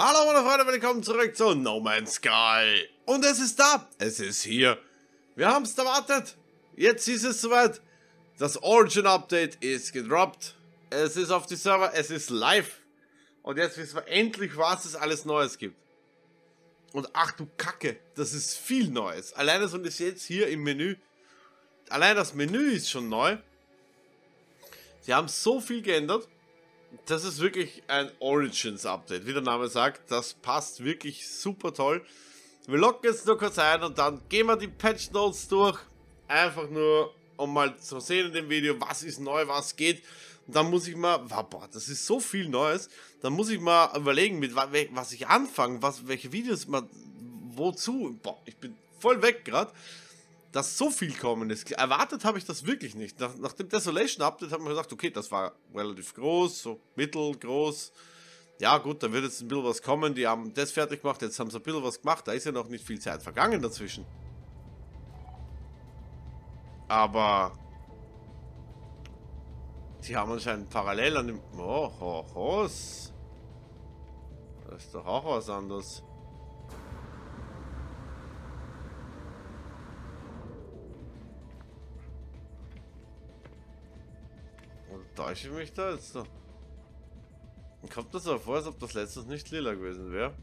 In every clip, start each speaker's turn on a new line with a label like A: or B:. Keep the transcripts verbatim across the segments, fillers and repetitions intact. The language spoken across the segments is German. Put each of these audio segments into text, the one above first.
A: Hallo meine Freunde, willkommen zurück zu No Man's Sky. Und es ist da, es ist hier. Wir haben es erwartet. Jetzt ist es soweit. Das Origin Update ist gedroppt. Es ist auf die Server, es ist live. Und jetzt wissen wir endlich, was es alles Neues gibt. Und ach du Kacke, das ist viel Neues. Alleine so ist jetzt hier im Menü. Allein das Menü ist schon neu. Sie haben so viel geändert. Das ist wirklich ein Origins-Update, wie der Name sagt. Das passt wirklich super toll. Wir loggen jetzt nur kurz ein und dann gehen wir die Patch Notes durch. Einfach nur, um mal zu sehen in dem Video, was ist neu, was geht. Und dann muss ich mal, boah, das ist so viel Neues. Dann muss ich mal überlegen, mit was ich anfange, was, welche Videos, mal, wozu. Boah, ich bin voll weg gerade. Dass so viel kommen ist. Erwartet habe ich das wirklich nicht. Nach, nach dem Desolation Update haben wir gesagt, okay, das war relativ groß, so mittelgroß. Ja gut, da wird jetzt ein bisschen was kommen. Die haben das fertig gemacht, jetzt haben sie ein bisschen was gemacht. Da ist ja noch nicht viel Zeit vergangen dazwischen. Aber die haben anscheinend parallel an dem... Oh, oh, oh. Das ist doch auch was anderes. Täusche ich mich da jetzt noch? Kommt das so vor, als ob das letztes nicht lila gewesen wäre?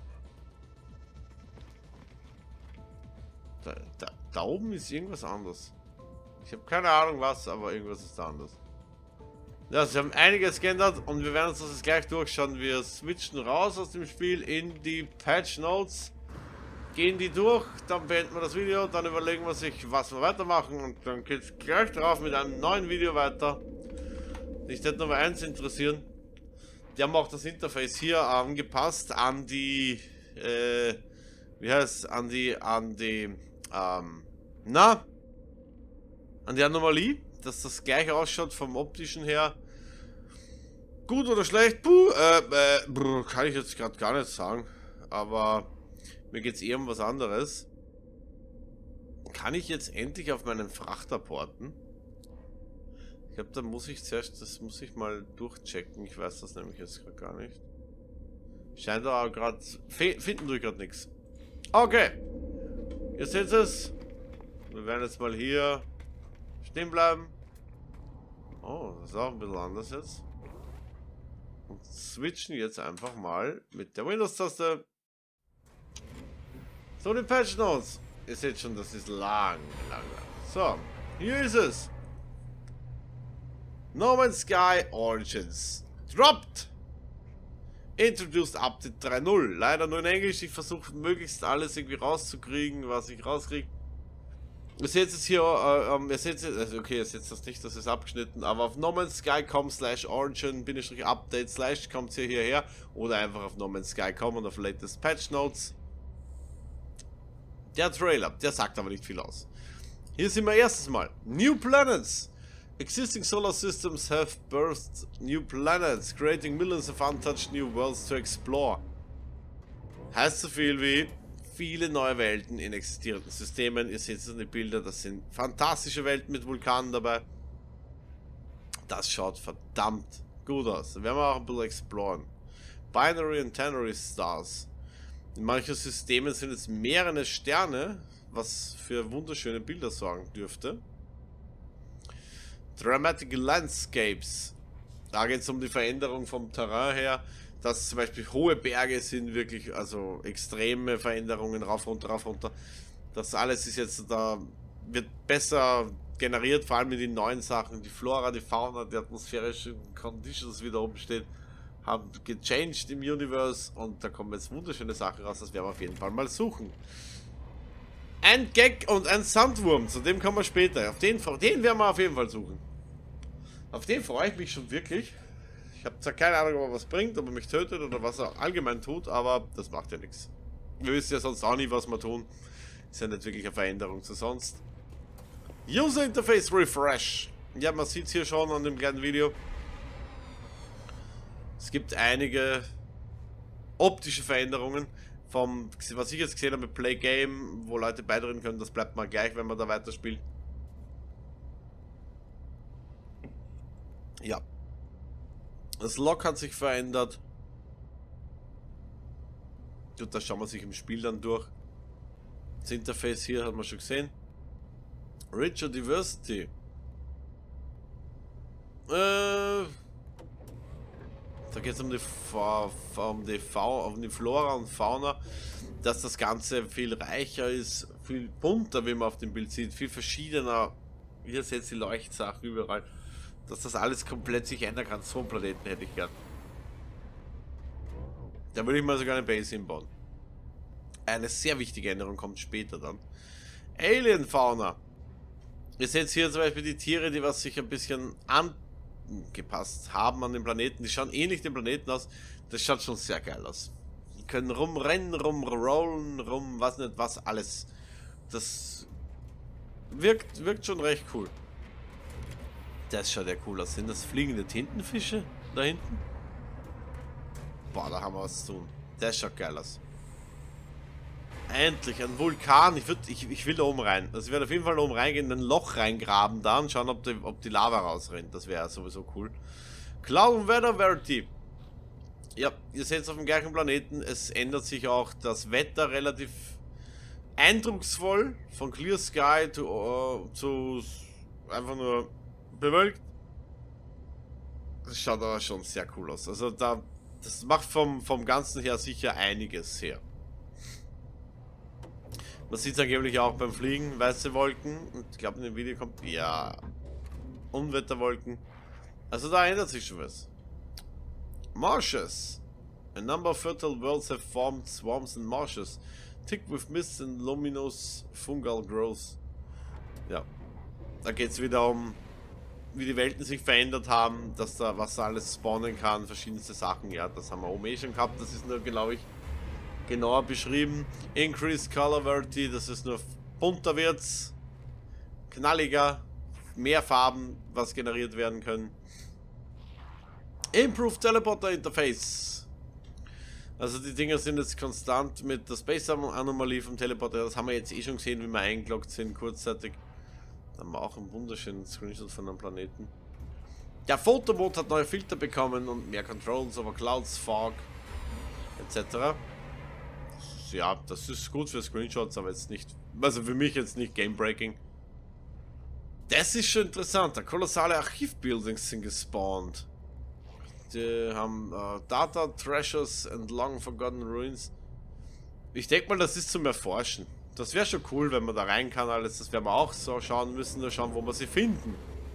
A: Da, da, da oben ist irgendwas anderes. Ich habe keine Ahnung was, aber irgendwas ist da anders. Ja, sie haben einiges geändert und wir werden uns das jetzt gleich durchschauen. Wir switchen raus aus dem Spiel in die Patch Notes. Gehen die durch, dann beenden wir das Video, dann überlegen wir sich, was wir weitermachen und dann geht es gleich drauf mit einem neuen Video weiter. Mich hätte Nummer eins interessieren. Die haben auch das Interface hier angepasst an die, äh, wie heißt an die, an die, ähm, na, an die Anomalie, dass das gleich ausschaut vom optischen her. Gut oder schlecht? Puh, äh, äh, brr, kann ich jetzt gerade gar nicht sagen. Aber mir geht es eher um was anderes. Kann ich jetzt endlich auf meinen Frachter porten? Ich glaube, da muss ich zuerst, das muss ich mal durchchecken. Ich weiß das nämlich jetzt gerade gar nicht. Scheint aber gerade, finden durch gerade nichts. Okay. Ihr seht es. Wir werden jetzt mal hier stehen bleiben. Oh, das ist auch ein bisschen anders jetzt. Und switchen jetzt einfach mal mit der Windows-Taste. So, die Patch Notes. Ihr seht schon, das ist lang, lang, lang. So, hier ist es. No Man's Sky Origins dropped. Introduced Update drei Punkt null. Leider nur in Englisch. Ich versuche möglichst alles irgendwie rauszukriegen, was ich rauskriege. Ihr seht es hier, äh, ähm, ihr seht es, also okay, ihr seht das nicht, das ist abgeschnitten, aber auf nomansky punkt com slash origin update slash kommt ihr hierher oder einfach auf nomansky punkt com und auf latest patch notes. Der Trailer, der sagt aber nicht viel aus. Hier sind wir erstes Mal. New Planets. Existing solar systems have birthed new planets, creating millions of untouched new worlds to explore. Heißt so viel wie viele neue Welten in existierenden Systemen. Ihr seht es in den Bildern, das sind fantastische Welten mit Vulkanen dabei. Das schaut verdammt gut aus. Da werden wir auch ein bisschen exploren. Binary and Ternary Stars. In manchen Systemen sind es mehrere Sterne, was für wunderschöne Bilder sorgen dürfte. Dramatic Landscapes. Da geht es um die Veränderung vom Terrain her, dass zum Beispiel hohe Berge sind, wirklich, also extreme Veränderungen, rauf, runter, rauf, runter. Das alles ist jetzt, da wird besser generiert, vor allem mit den neuen Sachen. Die Flora, die Fauna, die atmosphärischen Conditions, wie da oben steht, haben gechanged im Universe und da kommen jetzt wunderschöne Sachen raus, das werden wir auf jeden Fall mal suchen. Ein Gag und ein Sandwurm, zu dem kommen wir später. Auf den, den werden wir auf jeden Fall suchen. Auf den freue ich mich schon wirklich. Ich habe zwar keine Ahnung, ob er was bringt, ob er mich tötet oder was er allgemein tut, aber das macht ja nichts. Wir wissen ja sonst auch nie, was wir tun. Ist ja nicht wirklich eine Veränderung zu sonst. User Interface Refresh. Ja, man sieht es hier schon an dem kleinen Video. Es gibt einige optische Veränderungen. Vom, was ich jetzt gesehen habe mit Play Game, wo Leute beitreten können, das bleibt mal gleich, wenn man da weiterspielt. Ja. Das Lock hat sich verändert. Gut, das schauen wir sich im Spiel dann durch. Das Interface hier hat man schon gesehen. Richer Diversity. Äh, da geht es um die, um, die um die Flora und Fauna, dass das Ganze viel reicher ist, viel bunter, wie man auf dem Bild sieht, viel verschiedener. Hier seht ihr die Leuchtsachen überall. Dass das alles komplett sich ändern kann. So einen Planeten hätte ich gern. Da würde ich mal sogar eine Base hinbauen. Eine sehr wichtige Änderung kommt später dann. Alien-Fauna. Ihr seht hier zum Beispiel die Tiere, die was sich ein bisschen angepasst haben an den Planeten. Die schauen ähnlich dem Planeten aus. Das schaut schon sehr geil aus. Die können rumrennen, rumrollen, rum, was nicht was, alles. Das wirkt, wirkt schon recht cool. Das schaut ja cool aus. Sind das fliegende Tintenfische da hinten? Boah, da haben wir was zu tun. Das schaut geil aus. Endlich, ein Vulkan. Ich, würd, ich, ich will da oben rein. Also ich werde auf jeden Fall da oben reingehen, in ein Loch reingraben da und schauen, ob die, ob die Lava rausrennt. Das wäre sowieso cool. Cloud Weather Verity. Ja, ihr seht es auf dem gleichen Planeten. Es ändert sich auch das Wetter relativ eindrucksvoll. Von Clear Sky to, uh, zu einfach nur bewölkt. Das schaut aber schon sehr cool aus. Also da, das macht vom, vom Ganzen her sicher einiges her. Man sieht es angeblich auch beim Fliegen, weiße Wolken. Und ich glaube in dem Video kommt, ja, Unwetterwolken. Also da ändert sich schon was. Marshes. A number of fertile worlds have formed swarms and marshes. Thick with mist and luminous fungal growth. Ja, da geht es wieder um, wie die Welten sich verändert haben, dass da was da alles spawnen kann, verschiedenste Sachen. Ja, das haben wir oben eh schon gehabt. Das ist nur, glaube ich, genauer beschrieben. Increased Color Verity, dass es nur bunter wird, knalliger, mehr Farben, was generiert werden können. Improved Teleporter Interface. Also die Dinger sind jetzt konstant mit der Space Anomalie vom Teleporter. Das haben wir jetzt eh schon gesehen, wie wir eingeloggt sind, kurzzeitig. Da haben wir auch einen wunderschönen Screenshot von einem Planeten. Der Fotomode hat neue Filter bekommen und mehr Controls over Clouds, Fog et cetera. Ja, das ist gut für Screenshots, aber jetzt nicht, also für mich jetzt nicht Game-Breaking. Das ist schon interessant. Da kolossale Archivbuildings sind gespawnt. Die haben uh, Data, Treasures and Long Forgotten Ruins. Ich denke mal, das ist zum Erforschen. Das wäre schon cool, wenn man da rein kann alles. Das werden wir auch so schauen müssen, nur schauen, wo wir sie finden.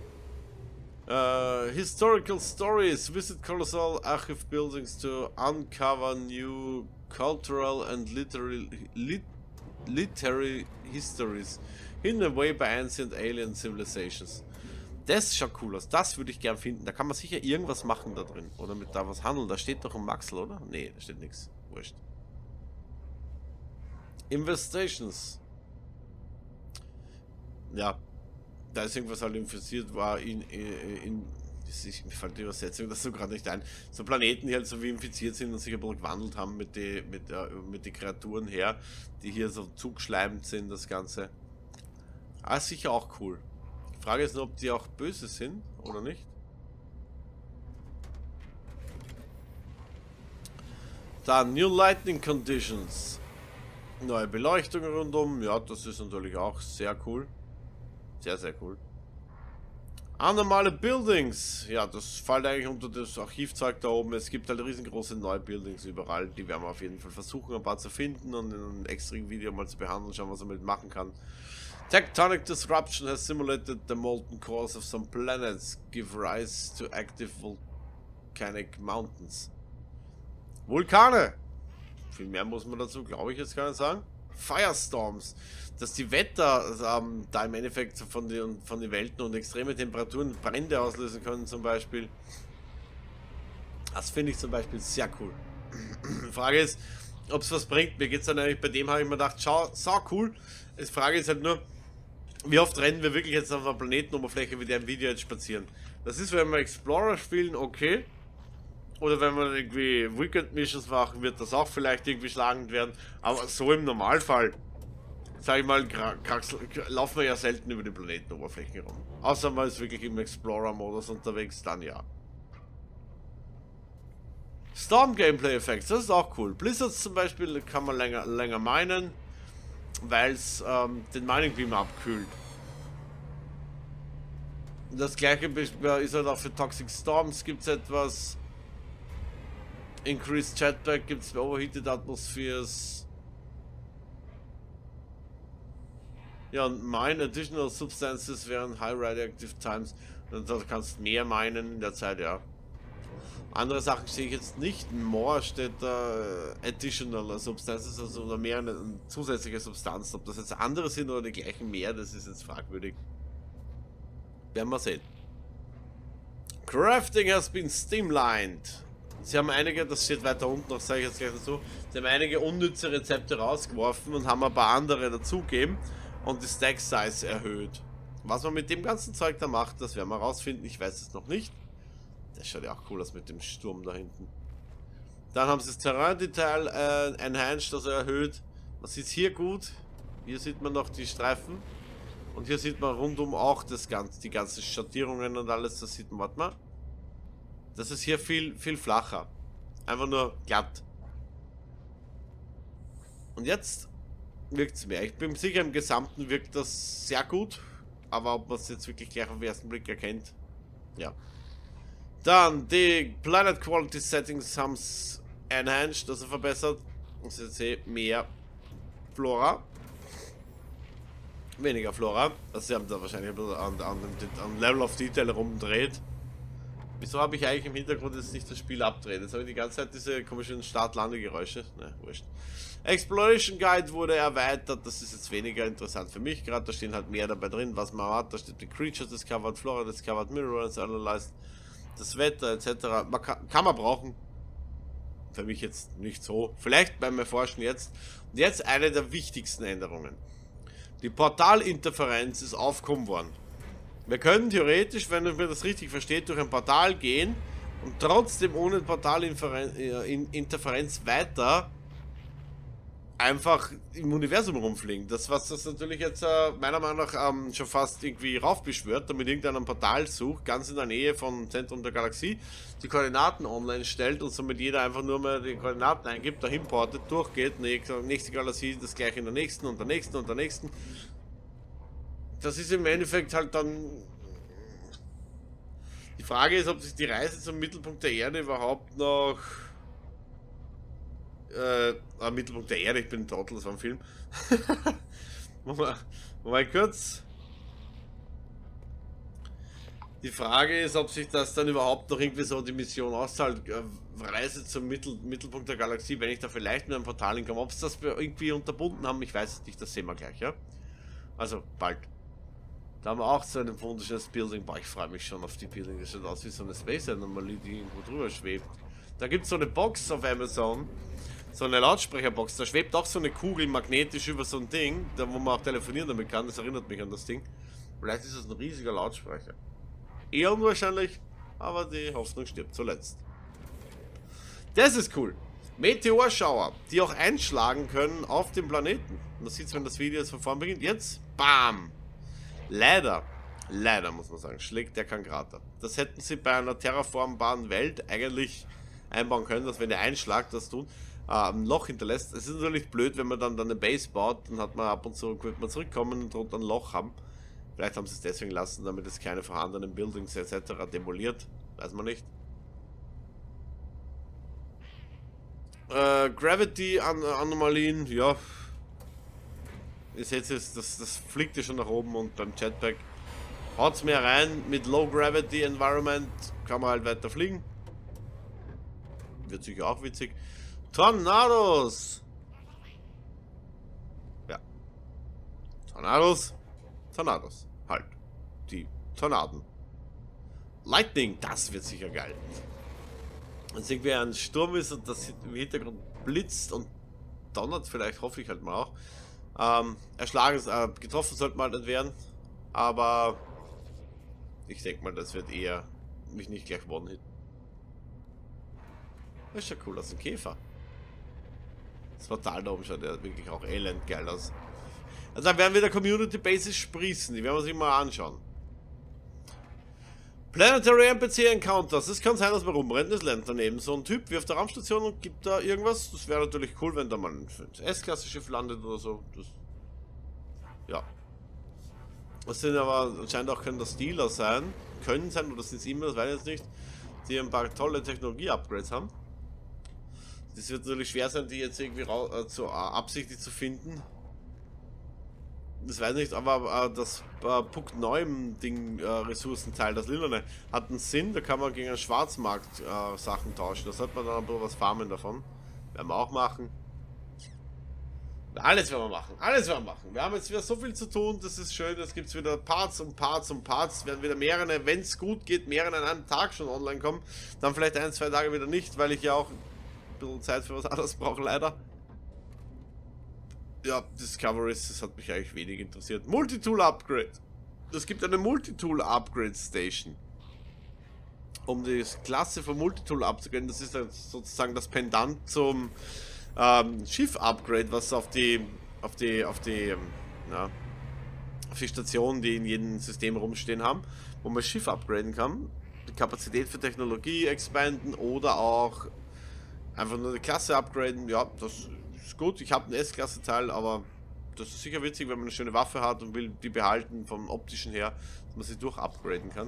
A: Uh, historical Stories. Visit colossal archive buildings to uncover new cultural and literary, lit, literary histories hidden away by ancient alien civilizations. Das schaut cool aus. Das würde ich gern finden. Da kann man sicher irgendwas machen da drin. Oder mit da was handeln. Da steht doch ein Maxel, oder? Nee, da steht nichts. Wurscht. Investigations. Ja. Da ist irgendwas halt infiziert war in, in, in ich, mir fällt die Übersetzung das so gerade nicht ein. So Planeten, die halt so wie infiziert sind und sich ein bisschen gewandelt haben mit den mit, äh, mit die Kreaturen her, die hier so zugeschleimt sind, das Ganze. Ah, ist sicher auch cool. Die Frage ist nur, ob die auch böse sind oder nicht. Dann New Lighting Conditions. Neue Beleuchtung rundum. Ja, das ist natürlich auch sehr cool. Sehr, sehr cool. Anormale Buildings. Ja, das fällt eigentlich unter das Archivzeug da oben. Es gibt halt riesengroße neue Buildings überall. Die werden wir auf jeden Fall versuchen, ein paar zu finden und in einem extra Video mal zu behandeln. Schauen, was man damit machen kann. Tectonic disruption has simulated the molten cores of some planets, give rise to active volcanic mountains. Vulkane! Viel mehr muss man dazu, glaube ich, jetzt gar nicht sagen. Firestorms, dass die Wetter ähm, da im Endeffekt von den, von den Welten und extreme Temperaturen Brände auslösen können zum Beispiel. Das finde ich zum Beispiel sehr cool. Die Frage ist, ob es was bringt. Mir geht es dann eigentlich, bei dem habe ich mir gedacht, schau, sau cool. Die Frage ist halt nur, wie oft rennen wir wirklich jetzt auf einer Planetenoberfläche wie der im Video jetzt spazieren. Das ist, wenn wir Explorer spielen, okay. Oder wenn wir irgendwie Weekend Missions machen, wird das auch vielleicht irgendwie schlagend werden. Aber so im Normalfall, sag ich mal, laufen wir ja selten über die Planetenoberfläche rum. Außer man ist wirklich im Explorer-Modus unterwegs, dann ja. Storm Gameplay Effects, das ist auch cool. Blizzards zum Beispiel kann man länger, länger minen, weil es ähm, den Mining Beam abkühlt. Das gleiche ist halt auch für Toxic Storms, gibt es etwas. Increased Jetpack gibt es für Overheated Atmospheres. Ja, und Mine Additional Substances während High Radioactive Times. Und da kannst du mehr minen in der Zeit, ja. Andere Sachen sehe ich jetzt nicht. More steht da äh, Additional Substances, also oder mehr eine, eine zusätzliche Substanz. Ob das jetzt andere sind oder die gleichen mehr, das ist jetzt fragwürdig. Werden wir sehen. Crafting has been streamlined. Sie haben einige, das steht weiter unten, das sage ich jetzt gleich dazu. Sie haben einige unnütze Rezepte rausgeworfen und haben ein paar andere dazugegeben und die Stack Size erhöht. Was man mit dem ganzen Zeug da macht, das werden wir rausfinden. Ich weiß es noch nicht. Das schaut ja auch cool aus mit dem Sturm da hinten. Dann haben sie das Terrain-Detail äh, enhanced, also erhöht. Man sieht es hier gut. Hier sieht man noch die Streifen. Und hier sieht man rundum auch das Ganze, die ganzen Schattierungen und alles. Das sieht man, warte mal. Das ist hier viel, viel flacher. Einfach nur glatt. Und jetzt wirkt es mehr. Ich bin sicher, im Gesamten wirkt das sehr gut. Aber ob man es jetzt wirklich gleich auf den ersten Blick erkennt, ja. Dann die Planet Quality Settings haben es enhanced, also verbessert. Und Sie sehen mehr Flora. Weniger Flora. Also sie haben da wahrscheinlich an, an, an Level of Detail rumgedreht. Wieso habe ich eigentlich im Hintergrund jetzt nicht das Spiel abdrehen? Jetzt habe ich die ganze Zeit diese komischen Start-Lande-Geräusche. Ne, wurscht. Exploration Guide wurde erweitert. Das ist jetzt weniger interessant für mich. Gerade da stehen halt mehr dabei drin, was man hat. Da steht die Creatures Discovered, Flora Discovered, Minerals Analyzed, das Wetter et cetera. Man kann, kann man brauchen. Für mich jetzt nicht so. Vielleicht beim Erforschen jetzt. Und jetzt eine der wichtigsten Änderungen. Die Portalinterferenz ist aufgehoben worden. Wir können theoretisch, wenn man das richtig versteht, durch ein Portal gehen und trotzdem ohne Portalinterferenz weiter einfach im Universum rumfliegen. Das, was das natürlich jetzt äh, meiner Meinung nach ähm, schon fast irgendwie raufbeschwört, damit irgendeiner ein Portal sucht, ganz in der Nähe vom Zentrum der Galaxie, die Koordinaten online stellt und somit jeder einfach nur mal die Koordinaten eingibt, dahin portet, durchgeht, nächste Galaxie, das gleiche in der nächsten und der nächsten und der nächsten. Das ist im Endeffekt halt dann... Die Frage ist, ob sich die Reise zum Mittelpunkt der Erde überhaupt noch... Äh, am Mittelpunkt der Erde, ich bin ein Trottel, das war ein Film. Mal kurz. Die Frage ist, ob sich das dann überhaupt noch irgendwie so die Mission auszahlt. Äh, Reise zum Mittel, Mittelpunkt der Galaxie, wenn ich da vielleicht mit einem Portal hinkomme. Ob sie das irgendwie unterbunden haben, ich weiß es nicht, das sehen wir gleich, ja? Also, bald. Da haben wir auch so ein wunderschönes Building. Boah, ich freue mich schon auf die Building. Das sieht aus wie so eine Space Anomalie, die irgendwo drüber schwebt. Da gibt es so eine Box auf Amazon. So eine Lautsprecherbox. Da schwebt auch so eine Kugel magnetisch über so ein Ding, da wo man auch telefonieren damit kann. Das erinnert mich an das Ding. Vielleicht ist es ein riesiger Lautsprecher. Eher unwahrscheinlich, aber die Hoffnung stirbt zuletzt. Das ist cool. Meteorschauer, die auch einschlagen können auf dem Planeten. Man sieht es, wenn das Video jetzt von vorn beginnt. Jetzt, bam! Leider, leider muss man sagen, schlägt der kein Krater. Das hätten sie bei einer terraformbaren Welt eigentlich einbauen können, dass wenn der Einschlag das tut, äh, ein Loch hinterlässt. Es ist natürlich blöd, wenn man dann, dann eine Base baut, dann hat man ab und zu, wird man zurückkommen und drunter ein Loch haben. Vielleicht haben sie es deswegen lassen, damit es keine vorhandenen Buildings et cetera demoliert. Weiß man nicht. Äh, Gravity-Anomalien, ja. Ihr seht es, das, das fliegt ja schon nach oben und beim Jetpack haut es mehr rein. Mit Low Gravity Environment kann man halt weiter fliegen. Wird sicher auch witzig. Tornados! Ja. Tornados. Tornados. Halt. Die Tornaden. Lightning, das wird sicher geil. Wenn es irgendwie ein Sturm ist und das im Hintergrund blitzt und donnert, vielleicht hoffe ich halt mal auch. Ähm, erschlagen, äh, getroffen sollte man halt nicht werden. Aber ich denke mal, das wird eher mich nicht gleich one-hit. Das ist ja cool, das ist ein Käfer. Das Portal da oben schaut ja wirklich auch elend geil aus. Also da werden wir der Community Basis sprießen, die werden wir uns mal anschauen. Planetary N P C Encounters. Es kann sein, dass man rumrennt, es lernt daneben so ein Typ wie auf der Raumstation und gibt da irgendwas. Das wäre natürlich cool, wenn da mal ein S-Klasse-Schiff landet oder so. Das, ja. Das sind aber anscheinend auch können das Dealer sein. Können sein, oder sind es immer, das weiß ich jetzt nicht. Die ein paar tolle Technologie-Upgrades haben. Das wird natürlich schwer sein, die jetzt irgendwie äh, zu, äh, absichtlich zu finden. Das weiß ich nicht, aber äh, das äh, Puck neun Ding äh, Ressourcenteil, das Lilane, hat einen Sinn, da kann man gegen einen Schwarzmarkt äh, Sachen tauschen. Da sollte man dann ein bisschen was farmen davon. Werden wir auch machen. Alles werden wir machen, alles werden wir machen. Wir haben jetzt wieder so viel zu tun, das ist schön. Es gibt wieder Parts und Parts und Parts. Es werden wieder mehrere, wenn es gut geht, mehrere an einem Tag schon online kommen. Dann vielleicht ein, zwei Tage wieder nicht, weil ich ja auch ein bisschen Zeit für was anderes brauche, leider. Ja, Discoveries, das hat mich eigentlich wenig interessiert. Multitool-Upgrade. Es gibt eine Multitool-Upgrade-Station. Um die Klasse von Multitool abzugraden, das ist sozusagen das Pendant zum ähm, Schiff-Upgrade, was auf die, auf die, auf die, ähm, ja, auf die Stationen, die in jedem System rumstehen haben, wo man Schiff upgraden kann. Die Kapazität für Technologie expanden oder auch einfach nur die Klasse upgraden. Ja, das ist gut. Ich habe einen S-Klasse-Teil, aber das ist sicher witzig, wenn man eine schöne Waffe hat und will die behalten vom optischen her, dass man sie durch upgraden kann.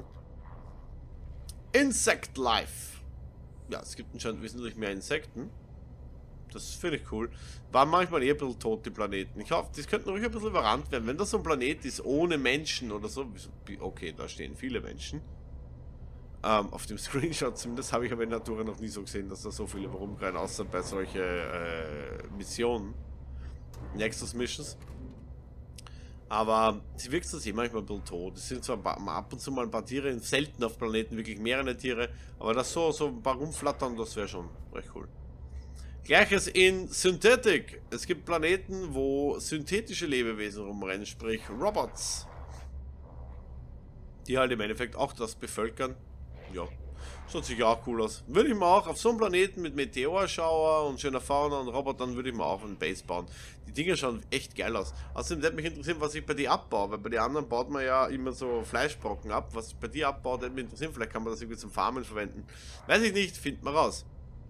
A: Insect Life. Ja, es gibt anscheinend wesentlich mehr Insekten. Das finde ich cool. Waren manchmal eh ein bisschen tot, die Planeten. Ich hoffe, das könnten ruhig ein bisschen überrannt werden. Wenn das so ein Planet ist, ohne Menschen oder so. Okay, da stehen viele Menschen. Ähm, auf dem Screenshot zumindest habe ich aber in Natura noch nie so gesehen, dass da so viele rumrennen, außer bei solchen äh, Missionen. Nexus Missions. Aber sie wirkt das eh manchmal ein bisschen tot. Es sind zwar ab und zu mal ein paar Tiere, selten auf Planeten, wirklich mehrere Tiere. Aber das so, so ein paar rumflattern, das wäre schon recht cool. Gleiches in Synthetic. Es gibt Planeten, wo synthetische Lebewesen rumrennen, sprich Robots. Die halt im Endeffekt auch das bevölkern. Ja, schaut sicher auch cool aus. Würde ich mir auch auf so einem Planeten mit Meteorschauer und schöner Fauna und Robotern würde ich mir auch eine Base bauen. Die Dinge schauen echt geil aus. Außerdem würde mich interessieren, was ich bei dir abbaue, weil bei den anderen baut man ja immer so Fleischbrocken ab. Was ich bei dir abbaue, würde mich interessieren. Vielleicht kann man das irgendwie zum Farmen verwenden. Weiß ich nicht, findet man raus.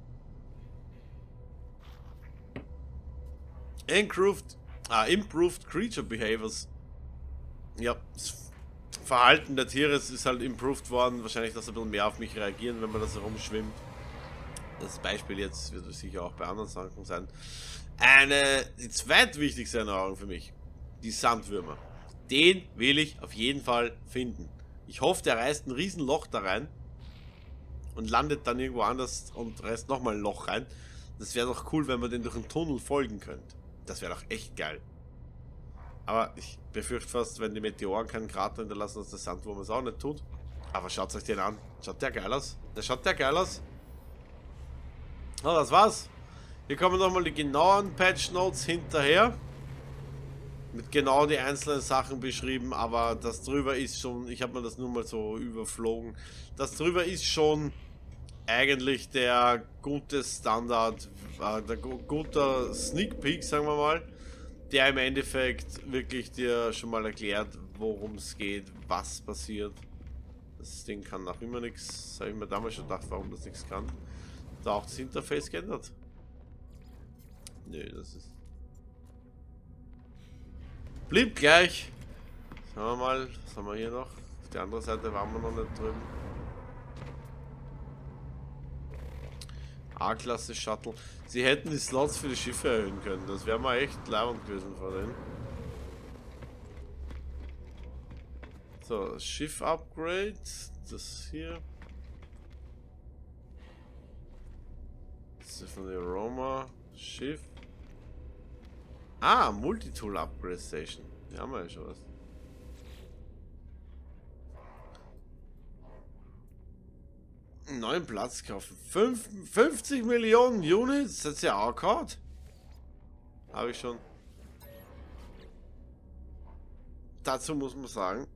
A: Improved, ah, improved Creature Behaviors. Ja, das Verhalten der Tiere ist halt improved worden. Wahrscheinlich, dass sie ein bisschen mehr auf mich reagieren, wenn man das herumschwimmt. Das Beispiel jetzt wird sicher auch bei anderen Sachen sein. Eine, die zweitwichtigste Erneuerung für mich. Die Sandwürmer. Den will ich auf jeden Fall finden. Ich hoffe, der reißt ein Riesenloch da rein. Und landet dann irgendwo anders und reißt nochmal ein Loch rein. Das wäre doch cool, wenn man den durch einen Tunnel folgen könnte. Das wäre doch echt geil. Aber ich befürchte fast, wenn die Meteoren keinen Krater hinterlassen, dass der Sandwurm es auch nicht tut. Aber schaut euch den an. Schaut der geil aus? Der schaut der geil aus? Oh, das war's. Hier kommen nochmal die genauen Patch Notes hinterher. Mit genau die einzelnen Sachen beschrieben, aber das drüber ist schon, ich habe mir das nur mal so überflogen. Das drüber ist schon eigentlich der gute Standard, äh, der gu guter Sneak Peek, sagen wir mal, der im Endeffekt wirklich dir schon mal erklärt, worum es geht, was passiert. Das Ding kann noch immer nichts. Das habe ich mir damals schon gedacht, warum das nichts kann. Da auch das Interface geändert. Nö, das ist. Blieb gleich. Schauen wir mal, was haben wir hier noch? Auf der anderen Seite waren wir noch nicht drüben. A-Klasse Shuttle. Sie hätten die Slots für die Schiffe erhöhen können. Das wäre mal echt leibend gewesen vor denen. So, Schiff-Upgrade. Das hier. Das ist von der Roma. Schiff. Ah, Multitool-Upgrade Station. Die haben wir ja schon was. Einen neuen Platz kaufen. fünfzig Millionen Units? Das ist ja auch gehabt. Habe ich schon. Dazu muss man sagen.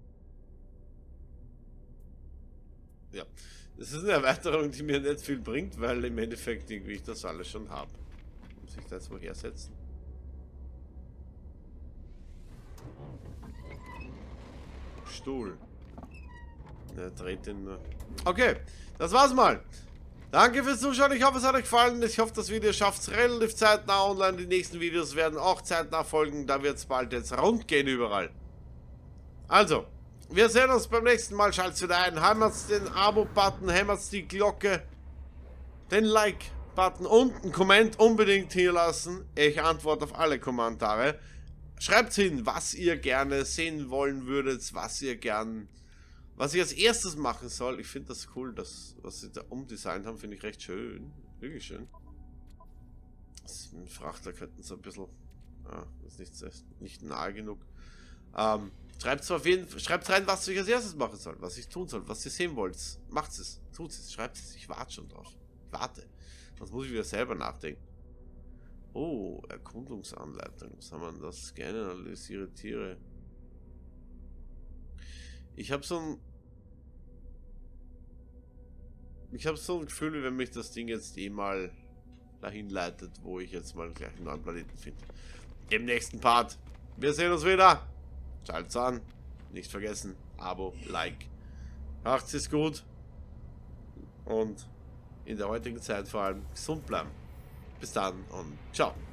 A: Ja. Das ist eine Erweiterung, die mir nicht viel bringt, weil im Endeffekt irgendwie ich das alles schon habe. Muss ich das woher setzen? Stuhl. Ne, dreht den nur. Okay, das war's mal. Danke fürs Zuschauen. Ich hoffe, es hat euch gefallen. Ich hoffe, das Video schafft es relativ zeitnah online. Die nächsten Videos werden auch zeitnah folgen. Da wird es bald jetzt rund gehen überall. Also, wir sehen uns beim nächsten Mal. Schaltet wieder ein. Hämmert den Abo-Button, hämmert die Glocke, den Like-Button und einen Comment unbedingt hier lassen. Ich antworte auf alle Kommentare. Schreibt hin, was ihr gerne sehen wollen würdet, was ihr gern, was ich als erstes machen soll. Ich finde das cool, das, was sie da umdesignt haben, finde ich recht schön. Wirklich schön. Das ist ein Frachter könnten sie ein bisschen, ah, das ist nicht, nicht nahe genug. Ähm, schreibt auf jeden Fall, schreibt rein, was ich als erstes machen soll, was ich tun soll, was ihr sehen wollt. Macht es, tut es, schreibt es, ich warte schon drauf. Ich warte. Sonst muss ich wieder selber nachdenken. Oh, Erkundungsanleitung. Was haben wir denn das? Scannen, analysiere Tiere. Ich habe so ein... Ich habe so ein Gefühl, wie wenn mich das Ding jetzt eh mal dahin leitet, wo ich jetzt mal gleich einen neuen Planeten finde. Im nächsten Part. Wir sehen uns wieder. Schalt's an. Nicht vergessen. Abo, Like. Macht's es gut. Und in der heutigen Zeit vor allem gesund bleiben. Bis dann und ciao.